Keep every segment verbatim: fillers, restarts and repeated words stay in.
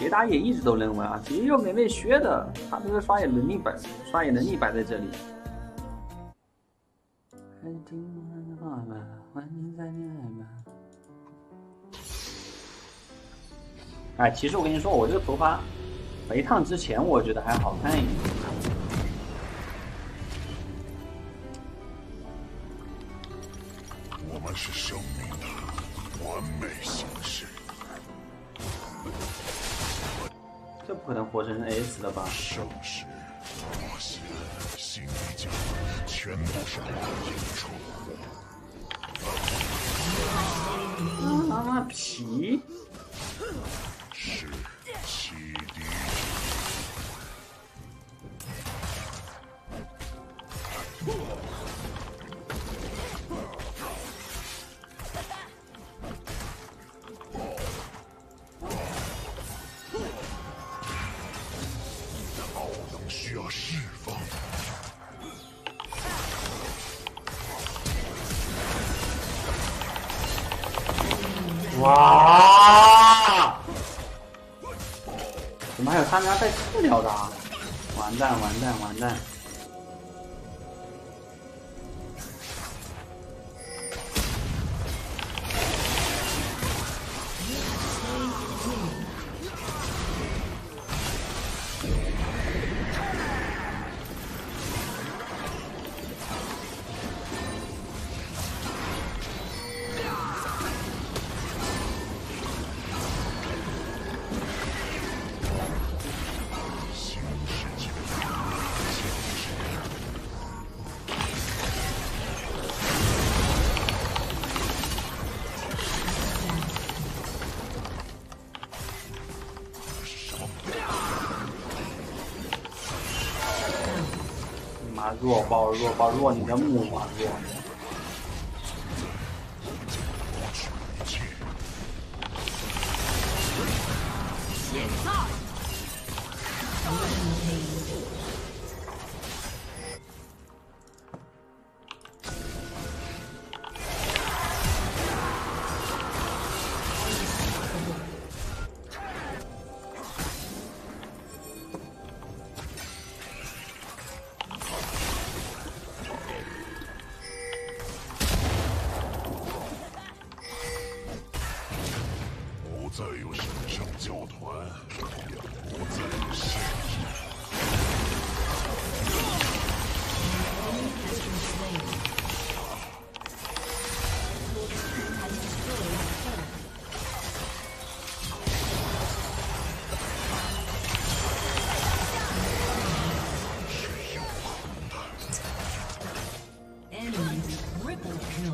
杰达也一直都认为啊，只有美美学的，他这个刷野能力摆刷野能力摆在这里。哎，其实我跟你说，我这个头发肥烫之前，我觉得还好看一点。 我们是生命的完美形式。 这不可能活成 S 了吧？ 盛世，我心心里讲，全部是我的应酬。 啊皮！ 是启迪。奥能需要释放。 哇！怎么还有他们要带治疗的啊？完蛋完蛋完蛋！妈弱爆弱爆弱你的母啊弱！ 现在。 再有神圣教团，也不再有限制。是永恒的。 Enemy triple kill.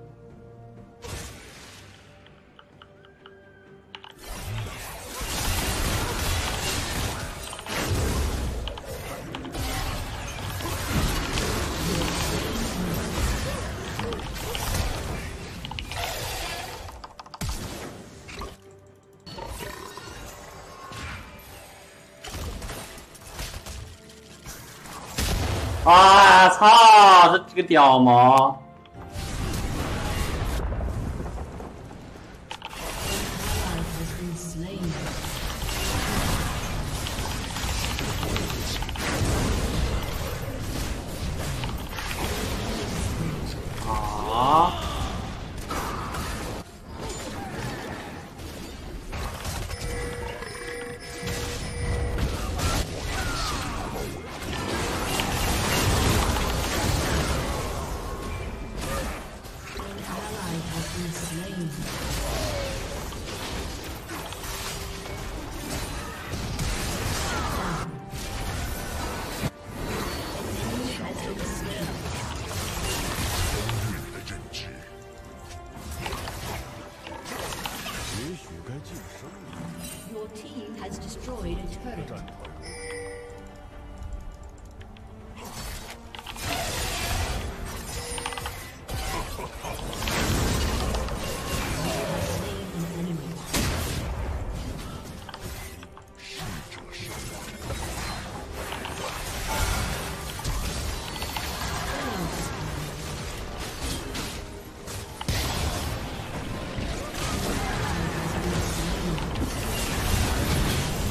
啊操！这几个屌毛！啊！ Your team has destroyed a turret. 我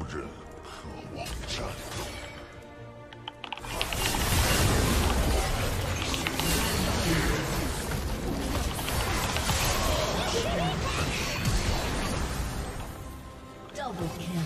人渴望战斗。 Double kill.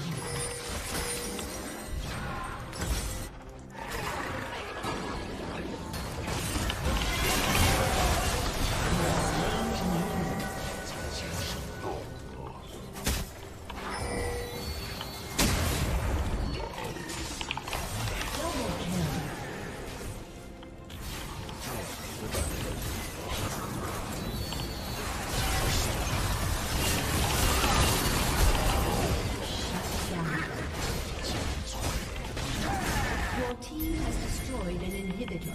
Inhibitor.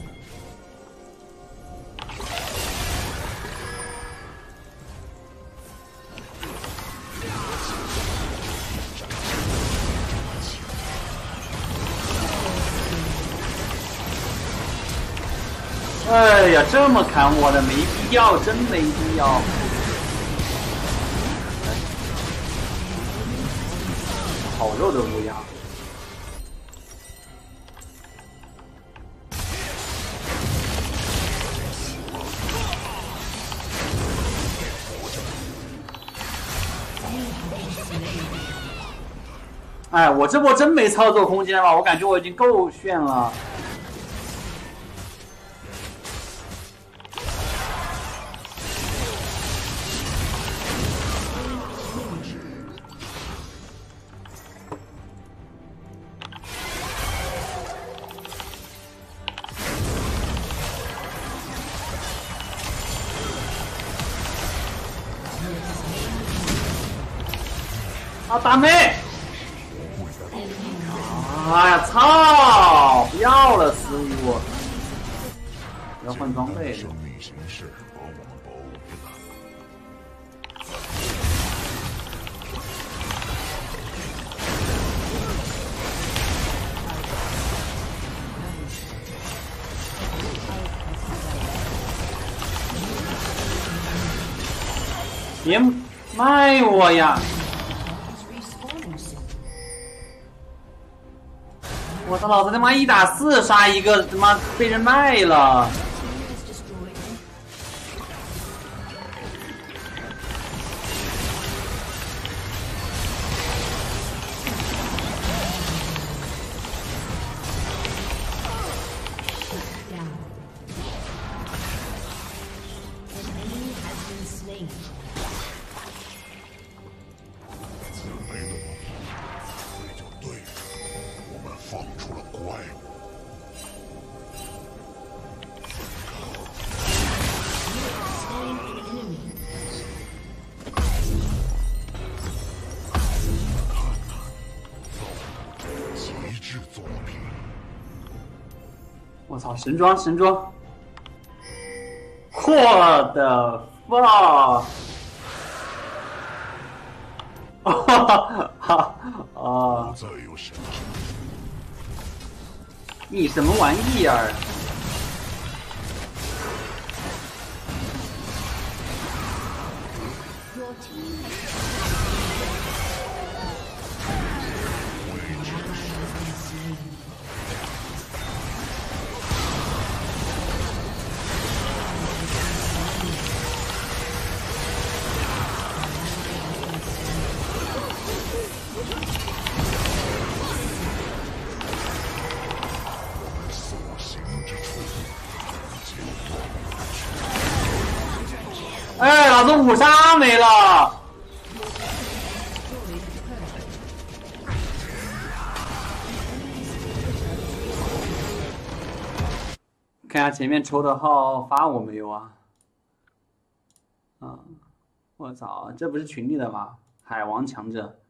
哎呀，这么砍我的没必要，真没必要。好肉的乌鸦。 哎，我这波真没操作空间了，我感觉我已经够炫了。啊，大妹！ 哎呀，操！不要了，失误！要换装备。 生命形式把我们包围了。 别卖我呀！ 我操！老子他妈一打四杀一个，他妈被人卖了。 放出了怪物。极致作品。 我操！神装神装！我的 fuck！ 哈哈啊！ 再有神你什么玩意儿？哎，老子五杀没了！看下前面抽的号发我没有啊？啊，我操，这不是群里的吗？海王强者。